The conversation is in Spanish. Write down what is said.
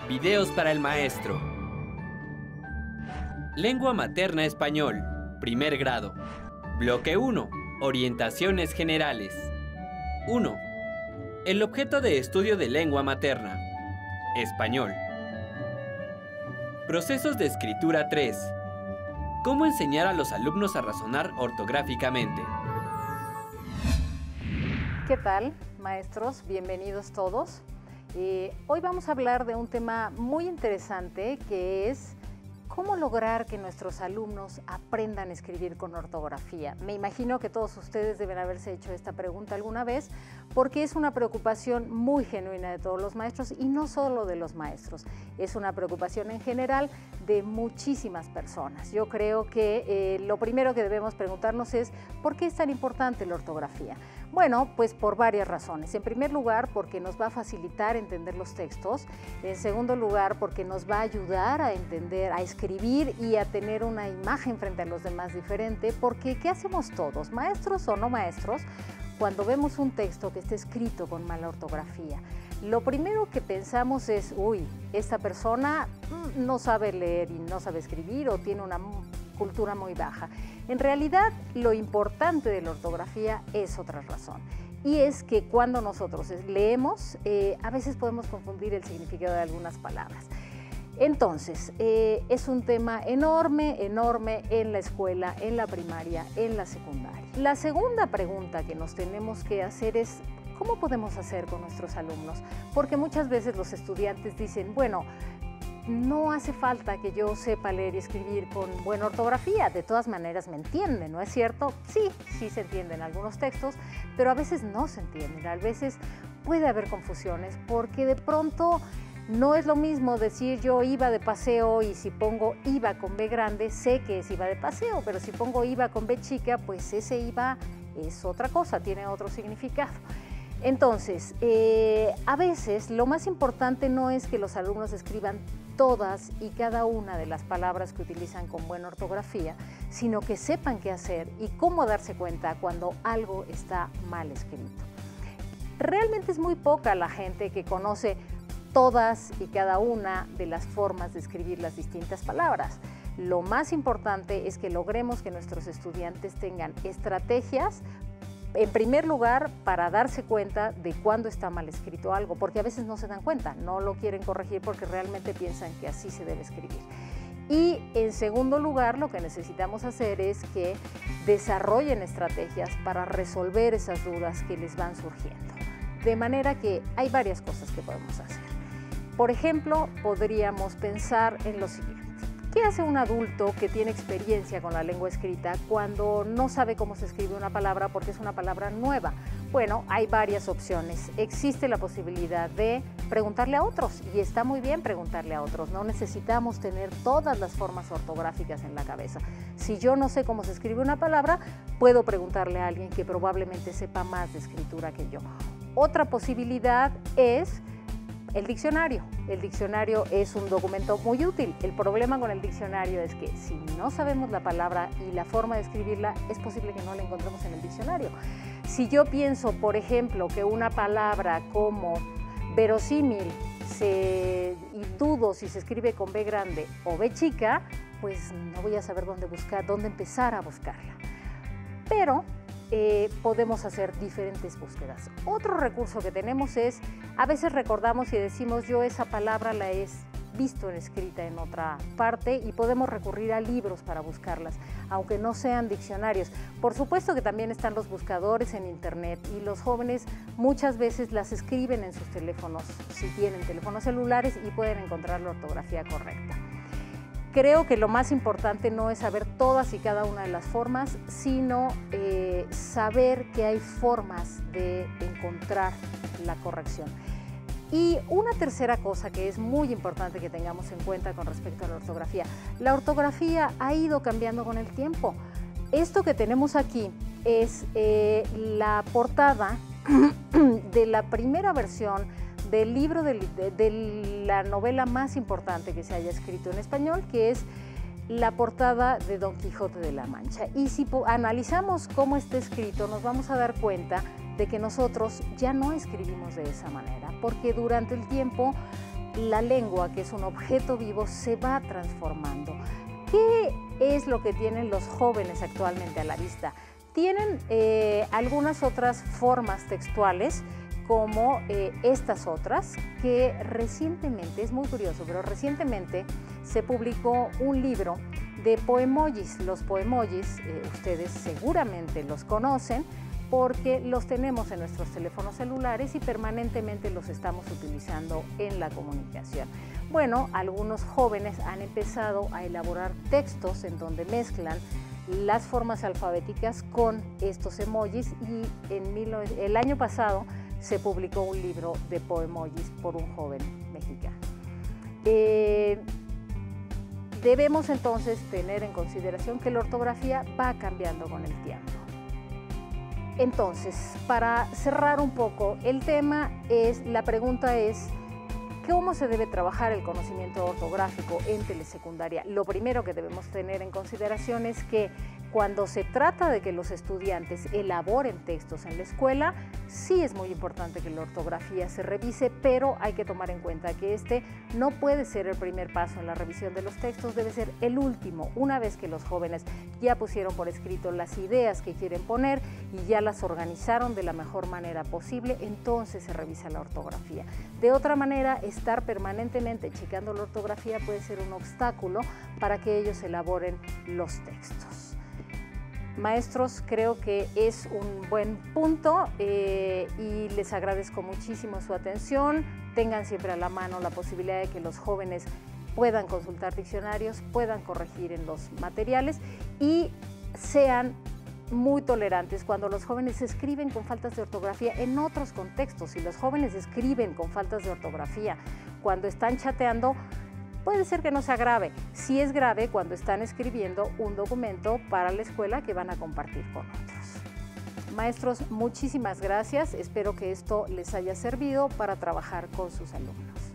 Videos para el maestro. Lengua materna español, primer grado. Bloque 1. Orientaciones generales. 1. El objeto de estudio de lengua materna. Español. Procesos de escritura 3. ¿Cómo enseñar a los alumnos a razonar ortográficamente? ¿Qué tal, maestros? Bienvenidos todos. Hoy vamos a hablar de un tema muy interesante que es cómo lograr que nuestros alumnos aprendan a escribir con ortografía. Me imagino que todos ustedes deben haberse hecho esta pregunta alguna vez porque es una preocupación muy genuina de todos los maestros y no solo de los maestros. Es una preocupación en general de muchísimas personas. Yo creo que lo primero que debemos preguntarnos es ¿por qué es tan importante la ortografía? Bueno, pues por varias razones. En primer lugar, porque nos va a facilitar entender los textos. En segundo lugar, porque nos va a ayudar a entender, a escribir y a tener una imagen frente a los demás diferente. Porque, ¿qué hacemos todos, maestros o no maestros, cuando vemos un texto que está escrito con mala ortografía? Lo primero que pensamos es, uy, esta persona no sabe leer y no sabe escribir o tiene una cultura muy baja. En realidad, lo importante de la ortografía es otra razón. Y es que cuando nosotros leemos, a veces podemos confundir el significado de algunas palabras. Entonces, es un tema enorme en la escuela, en la primaria, en la secundaria. La segunda pregunta que nos tenemos que hacer es, ¿cómo podemos hacer con nuestros alumnos? Porque muchas veces los estudiantes dicen, bueno, no hace falta que yo sepa leer y escribir con buena ortografía, de todas maneras me entienden, ¿no es cierto? Sí se entienden algunos textos, pero a veces no se entienden, a veces puede haber confusiones porque de pronto no es lo mismo decir yo iba de paseo y si pongo iba con B grande, sé que es iba de paseo, pero si pongo iba con B chica, pues ese iba es otra cosa, tiene otro significado. Entonces, a veces lo más importante no es que los alumnos escriban todas y cada una de las palabras que utilizan con buena ortografía, sino que sepan qué hacer y cómo darse cuenta cuando algo está mal escrito. Realmente es muy poca la gente que conoce todas y cada una de las formas de escribir las distintas palabras. Lo más importante es que logremos que nuestros estudiantes tengan estrategias, en primer lugar, para darse cuenta de cuándo está mal escrito algo, porque a veces no se dan cuenta, no lo quieren corregir porque realmente piensan que así se debe escribir. Y en segundo lugar, lo que necesitamos hacer es que desarrollen estrategias para resolver esas dudas que les van surgiendo. De manera que hay varias cosas que podemos hacer. Por ejemplo, podríamos pensar en lo siguiente. ¿Qué hace un adulto que tiene experiencia con la lengua escrita cuando no sabe cómo se escribe una palabra porque es una palabra nueva? Bueno, hay varias opciones. Existe la posibilidad de preguntarle a otros y está muy bien preguntarle a otros. No necesitamos tener todas las formas ortográficas en la cabeza. Si yo no sé cómo se escribe una palabra, puedo preguntarle a alguien que probablemente sepa más de escritura que yo. Otra posibilidad es el diccionario. El diccionario es un documento muy útil. El problema con el diccionario es que si no sabemos la palabra y la forma de escribirla, es posible que no la encontremos en el diccionario. Si yo pienso, por ejemplo, que una palabra como verosímil y dudo si se escribe con B grande o B chica, pues no voy a saber dónde empezar a buscarla. Pero podemos hacer diferentes búsquedas. Otro recurso que tenemos es, a veces recordamos y decimos yo esa palabra la he visto escrita en otra parte y podemos recurrir a libros para buscarlas, aunque no sean diccionarios. Por supuesto que también están los buscadores en internet y los jóvenes muchas veces las escriben en sus teléfonos, si tienen teléfonos celulares y pueden encontrar la ortografía correcta. Creo que lo más importante no es saber todas y cada una de las formas, sino saber que hay formas de encontrar la corrección. Y una tercera cosa que es muy importante que tengamos en cuenta con respecto a la ortografía ha ido cambiando con el tiempo. Esto que tenemos aquí es la portada de la primera versión del libro de la novela más importante que se haya escrito en español, que es la portada de Don Quijote de la Mancha. Y si analizamos cómo está escrito, nos vamos a dar cuenta de que nosotros ya no escribimos de esa manera, porque durante el tiempo la lengua, que es un objeto vivo, se va transformando. ¿Qué es lo que tienen los jóvenes actualmente a la vista? Tienen algunas otras formas textuales, como estas otras, que recientemente, es muy curioso, pero recientemente se publicó un libro de poemojis. Los poemojis, ustedes seguramente los conocen, porque los tenemos en nuestros teléfonos celulares y permanentemente los estamos utilizando en la comunicación. Bueno, algunos jóvenes han empezado a elaborar textos en donde mezclan las formas alfabéticas con estos emojis, y el año pasado se publicó un libro de poemojis por un joven mexicano. Debemos entonces tener en consideración que la ortografía va cambiando con el tiempo. Entonces, para cerrar un poco el tema, la pregunta es: ¿cómo se debe trabajar el conocimiento ortográfico en telesecundaria? Lo primero que debemos tener en consideración es que cuando se trata de que los estudiantes elaboren textos en la escuela, sí es muy importante que la ortografía se revise, pero hay que tomar en cuenta que este no puede ser el primer paso en la revisión de los textos, debe ser el último. Una vez que los jóvenes ya pusieron por escrito las ideas que quieren poner y ya las organizaron de la mejor manera posible, entonces se revisa la ortografía. De otra manera, estar permanentemente checando la ortografía puede ser un obstáculo para que ellos elaboren los textos. Maestros, creo que es un buen punto y les agradezco muchísimo su atención. Tengan siempre a la mano la posibilidad de que los jóvenes puedan consultar diccionarios, puedan corregir en los materiales y sean muy tolerantes cuando los jóvenes escriben con faltas de ortografía en otros contextos. Si los jóvenes escriben con faltas de ortografía cuando están chateando, puede ser que no sea grave. Sí es grave cuando están escribiendo un documento para la escuela que van a compartir con otros. Maestros, muchísimas gracias. Espero que esto les haya servido para trabajar con sus alumnos.